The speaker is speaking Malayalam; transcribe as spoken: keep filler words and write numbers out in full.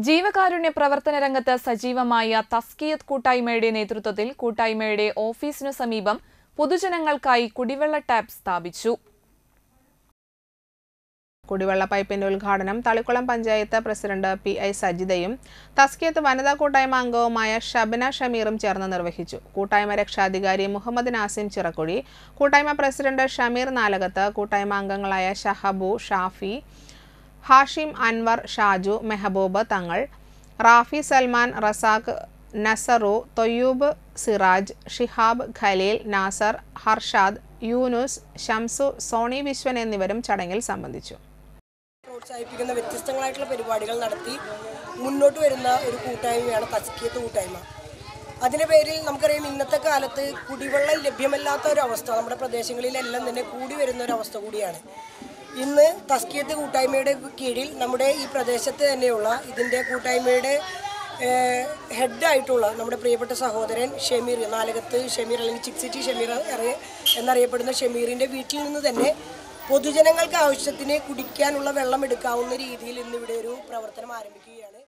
ജീവകാരുണ്യ പ്രവർത്തന രംഗത്ത് സജീവമായ തസ്കിയത്ത് കൂട്ടായ്മയുടെ നേതൃത്വത്തിൽ കൂട്ടായ്മയുടെ ഓഫീസിനു സമീപം പൊതുജനങ്ങൾക്കായി കുടിവെള്ള ടാപ്പ് സ്ഥാപിച്ചു. കുടിവെള്ള പൈപ്പിന്റെ ഉദ്ഘാടനം Thalikkulam panchayat president P I സജിതയും തസ്കിയത്ത് വനിതാ കൂട്ടായ്മ അംഗവുമായ ഷബന ഷമീറും ചേർന്ന് നിർവഹിച്ചു. കൂട്ടായ്മ രക്ഷാധികാരി മുഹമ്മദ് നാസിം ചിറക്കുഴി, കൂട്ടായ്മ പ്രസിഡന്റ് ഷമീർ നാലകത്ത്, കൂട്ടായ്മ അംഗങ്ങളായ ഷഹബു, ഷാഫി, ഹാഷിം, അൻവർ, ഷാജു, മെഹബൂബ് തങ്ങൾ, റാഫി, സൽമാൻ, റസാഖ്, നസറു, തൊയ്യൂബ്, സിറാജ്, ഷിഹാബ്, ഖലീൽ, നാസർ, ഹർഷാദ്, യൂനുസ്, ഷംസു, സോണി വിശ്വൻ എന്നിവരും ചടങ്ങിൽ സംബന്ധിച്ചു. പ്രോത്സാഹിപ്പിക്കുന്ന വ്യത്യസ്തങ്ങളായിട്ടുള്ള പരിപാടികൾ നടത്തി മുന്നോട്ട് വരുന്ന ഒരു കൂട്ടായ്മയാണ് തസ്കിയത്ത് കൂട്ടായ്മ. അതിൻ്റെ പേരിൽ നമുക്കറിയാം, ഇന്നത്തെ കാലത്ത് കുടിവെള്ളം ലഭ്യമല്ലാത്ത ഒരു അവസ്ഥ നമ്മുടെ പ്രദേശങ്ങളിലെല്ലാം തന്നെ കൂടി വരുന്ന ഒരു അവസ്ഥ കൂടിയാണ്. ഇന്ന് തസ്കിയത്ത് കൂട്ടായ്മയുടെ കീഴിൽ നമ്മുടെ ഈ പ്രദേശത്ത് തന്നെയുള്ള ഇതിൻ്റെ കൂട്ടായ്മയുടെ ഹെഡായിട്ടുള്ള നമ്മുടെ പ്രിയപ്പെട്ട സഹോദരൻ ഷമീർ, നാലകത്ത് ഷമീർ അല്ലെങ്കിൽ ചിക് സിറ്റി ഷമീർ എന്നറിയപ്പെടുന്ന ഷമീറിൻ്റെ വീട്ടിൽ നിന്ന് തന്നെ പൊതുജനങ്ങൾക്ക് ആവശ്യത്തിന് കുടിക്കാനുള്ള വെള്ളം എടുക്കാവുന്ന രീതിയിൽ ഇന്നിവിടെ ഒരു പ്രവർത്തനം ആരംഭിക്കുകയാണ്.